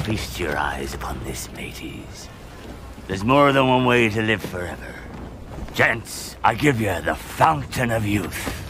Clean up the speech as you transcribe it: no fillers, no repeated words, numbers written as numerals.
Feast your eyes upon this, mateys. There's more than one way to live forever. Gents, I give you the Fountain of Youth.